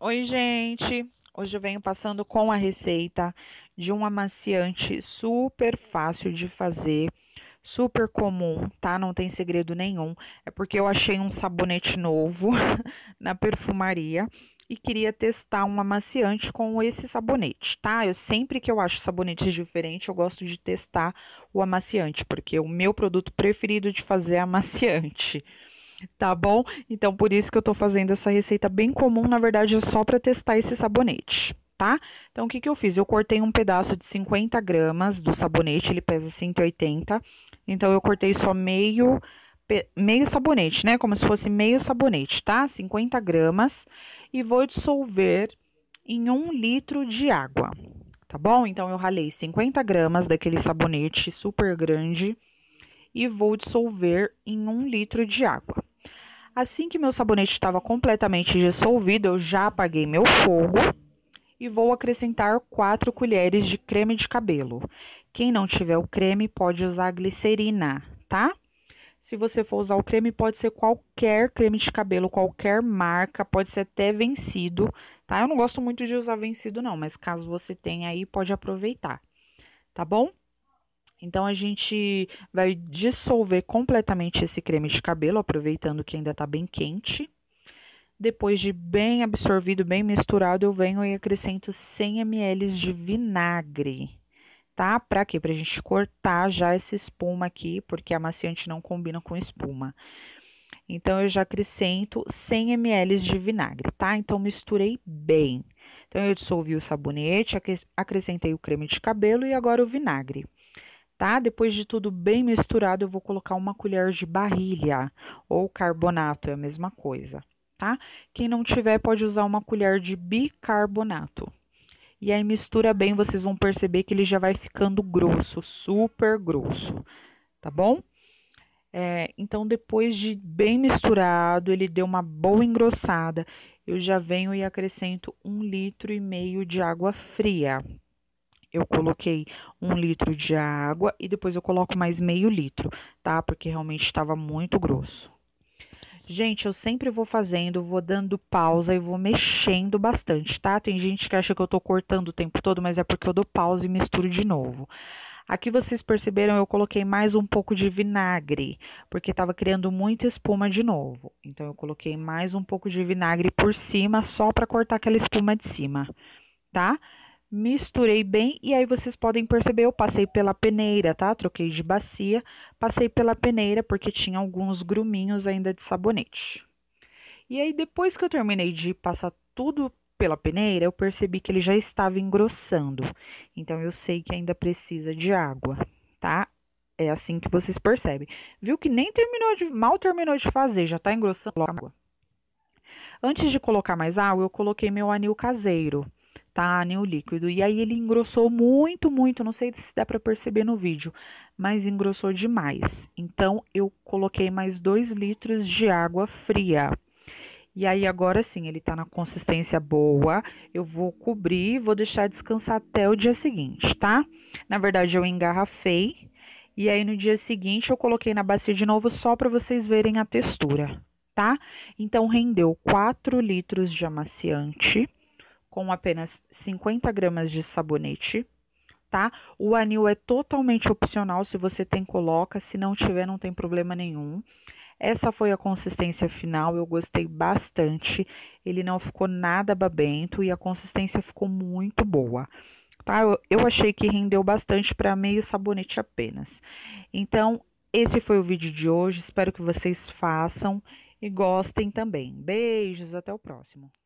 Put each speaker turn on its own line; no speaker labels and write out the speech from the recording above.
Oi, gente! Hoje eu venho passando com a receita de um amaciante super fácil de fazer, super comum, tá? Não tem segredo nenhum. É porque eu achei um sabonete novo na perfumaria e queria testar um amaciante com esse sabonete, tá? Eu sempre que eu acho sabonete diferente, eu gosto de testar o amaciante, porque o meu produto preferido de fazer é amaciante. Tá bom? Então, por isso que eu tô fazendo essa receita bem comum, na verdade, é só para testar esse sabonete, tá? Então, o que que eu fiz? Eu cortei um pedaço de 50 gramas do sabonete, ele pesa 180. Então, eu cortei só meio sabonete, né? Como se fosse meio sabonete, tá? 50 gramas. E vou dissolver em 1 litro de água, tá bom? Então, eu ralei 50 gramas daquele sabonete super grande e vou dissolver em 1 litro de água. Assim que meu sabonete estava completamente dissolvido, eu já apaguei meu fogo e vou acrescentar 4 colheres de creme de cabelo. Quem não tiver o creme pode usar a glicerina, tá? Se você for usar o creme, pode ser qualquer creme de cabelo, qualquer marca, pode ser até vencido, tá? Eu não gosto muito de usar vencido não, mas caso você tenha aí, pode aproveitar, tá bom? Então, a gente vai dissolver completamente esse creme de cabelo, aproveitando que ainda está bem quente. Depois de bem absorvido, bem misturado, eu venho e acrescento 100 ml de vinagre, tá? Pra quê? Pra gente cortar já essa espuma aqui, porque amaciante não combina com espuma. Então, eu já acrescento 100 ml de vinagre, tá? Então, misturei bem. Então, eu dissolvi o sabonete, acrescentei o creme de cabelo e agora o vinagre. Tá? Depois de tudo bem misturado, eu vou colocar 1 colher de barilha ou carbonato, é a mesma coisa, tá? Quem não tiver pode usar 1 colher de bicarbonato. E aí mistura bem, vocês vão perceber que ele já vai ficando grosso, super grosso, tá bom? Então, depois de bem misturado, ele deu uma boa engrossada, eu já venho e acrescento 1,5 litro de água fria. Eu coloquei 1 litro de água e depois eu coloco mais meio litro, tá? Porque realmente estava muito grosso. Gente, eu sempre vou fazendo, vou dando pausa e vou mexendo bastante, tá? Tem gente que acha que eu tô cortando o tempo todo, mas é porque eu dou pausa e misturo de novo. Aqui vocês perceberam, eu coloquei mais um pouco de vinagre, porque estava criando muita espuma de novo. Então, eu coloquei mais um pouco de vinagre por cima, só para cortar aquela espuma de cima, tá? Misturei bem e aí vocês podem perceber, eu passei pela peneira, tá? Troquei de bacia, passei pela peneira porque tinha alguns gruminhos ainda de sabonete. E aí depois que eu terminei de passar tudo pela peneira, eu percebi que ele já estava engrossando. Então eu sei que ainda precisa de água, tá? É assim que vocês percebem. Viu que nem mal terminou de fazer, já tá engrossando água. Antes de colocar mais água, eu coloquei meu anil caseiro, tá? Anil líquido. E aí ele engrossou muito, muito. Não sei se dá para perceber no vídeo, mas engrossou demais. Então eu coloquei mais 2 litros de água fria. E aí agora sim, ele tá na consistência boa. Eu vou cobrir, vou deixar descansar até o dia seguinte, tá? Na verdade, eu engarrafei. E aí no dia seguinte eu coloquei na bacia de novo só para vocês verem a textura, tá? Então rendeu 4 litros de amaciante com apenas 50 gramas de sabonete, tá? O anil é totalmente opcional, se você tem, coloca, se não tiver, não tem problema nenhum. Essa foi a consistência final, eu gostei bastante, ele não ficou nada babento e a consistência ficou muito boa, tá? Eu achei que rendeu bastante para meio sabonete apenas. Então, esse foi o vídeo de hoje, espero que vocês façam e gostem também. Beijos, até o próximo.